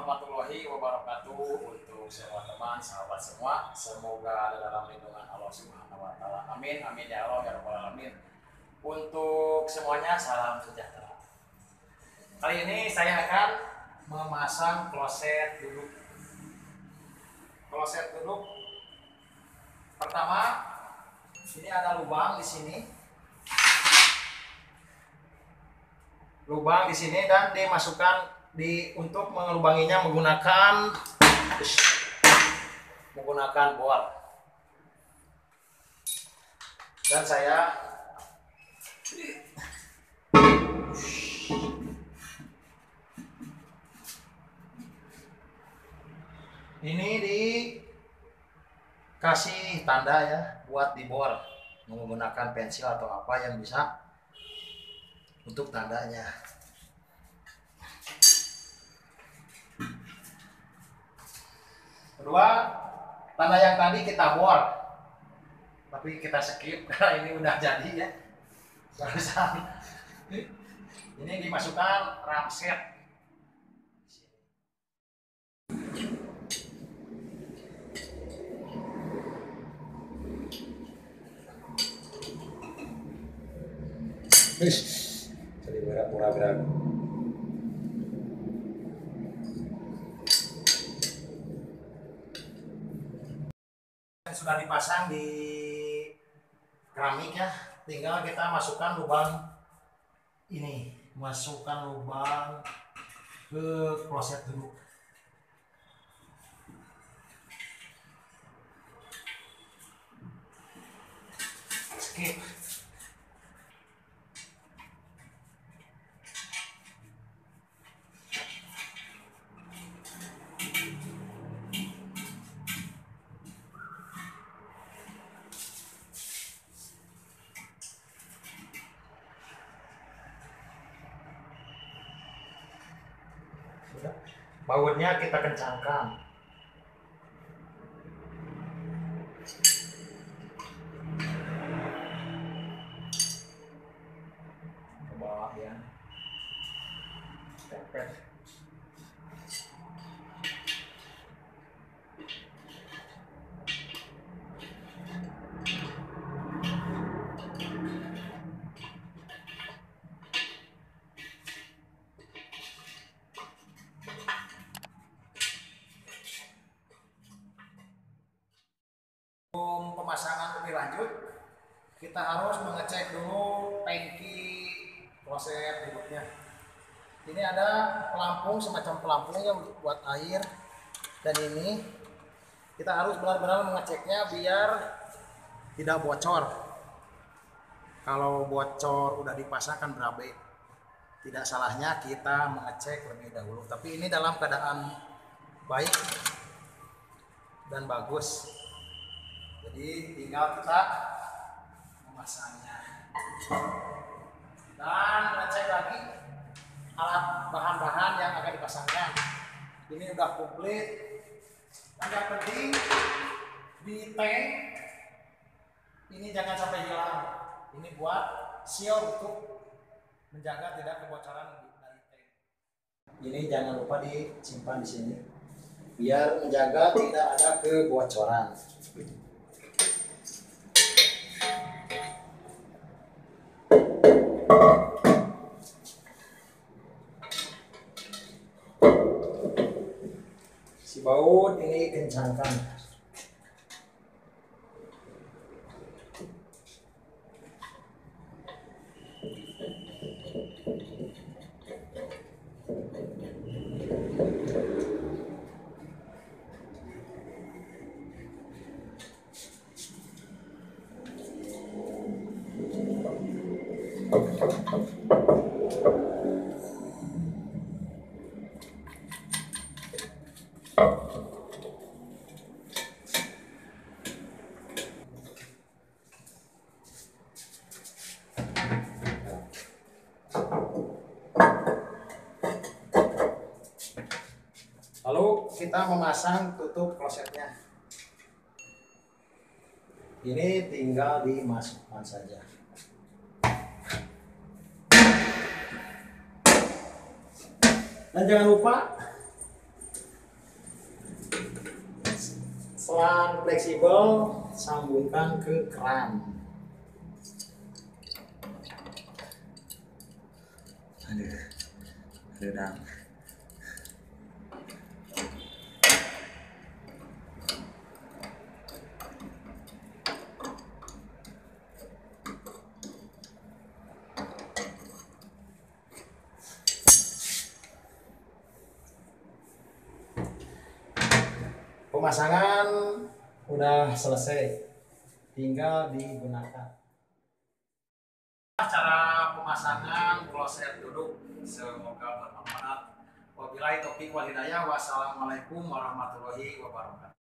warahmatullahi wabarakatuh untuk semua teman, sahabat semua. Semoga ada dalam lindungan Allah Subhanahu wa taala. Amin amin ya Allah ya rabbal alamin. Untuk semuanya salam sejahtera. Kali ini saya akan memasang kloset duduk. Kloset duduk pertama, ini ada lubang di sini. Lubang di sini dan dimasukkan untuk mengelubanginya menggunakan bor. Dan saya ini dikasih tanda ya buat dibor menggunakan pensil atau apa yang bisa untuk tandanya. Kedua, tanda yang tadi kita bor, tapi kita skip karena ini udah jadi ya. Barusan ini dimasukkan ramset. Jadi pura-pura. Sudah dipasang di keramik ya, tinggal kita masukkan lubang ini, masukkan lubang ke kloset dulu. Skip. Bautnya kita kencangkan. Ke bawah ya. Tempel. Sebelum pemasangan lebih lanjut, kita harus mengecek dulu tangki kloset duduknya. Ini ada pelampung, semacam pelampung yang buat air, dan ini kita harus benar-benar mengeceknya biar tidak bocor. Kalau bocor udah dipasang kan berabe. Tidak salahnya kita mengecek lebih dahulu. Tapi ini dalam keadaan baik dan bagus. Jadi tinggal kita memasangnya dan ngecek lagi alat bahan-bahan yang akan dipasangkan. Ini udah komplit. Dan yang penting di tank ini jangan sampai hilang. Ini buat seal untuk menjaga tidak kebocoran dari tank. Ini jangan lupa disimpan di sini biar menjaga tidak ada kebocoran. Si baut ini kencangkan. Lalu kita memasang tutup klosetnya. Ini tinggal dimasukkan saja. Dan jangan lupa setelah fleksibel, sambungkan ke keran. Redang. Pemasangan udah selesai, tinggal digunakan. Cara pemasangan kloset duduk, semoga bermanfaat. Wabillahi taufiq wal hidayah. Wassalamualaikum warahmatullahi wabarakatuh.